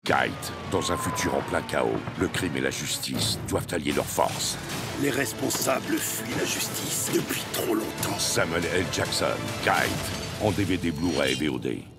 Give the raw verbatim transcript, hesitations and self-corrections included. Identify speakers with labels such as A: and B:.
A: Kite, dans un futur en plein chaos, le crime et la justice doivent allier leurs forces.
B: Les responsables fuient la justice depuis trop longtemps.
A: Samuel L. Jackson, Kite, en D V D Blu-ray et V O D.